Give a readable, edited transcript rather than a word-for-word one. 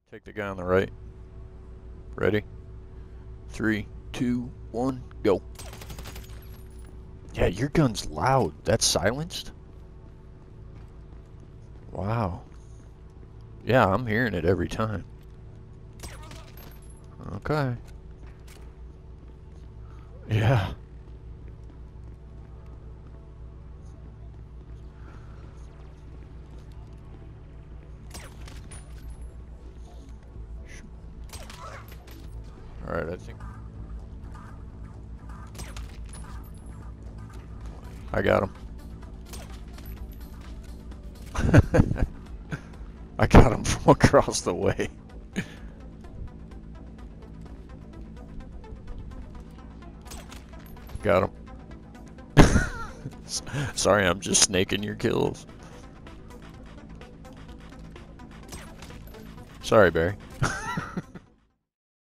Take the guy on the right. Ready? 3, 2, 1, go. Yeah, your gun's loud. That's silenced? Wow. Yeah, I'm hearing it every time. Okay. Yeah. Alright, I think I got him. I got him from across the way. Got him. Sorry, I'm just snaking your kills. Sorry, Barry.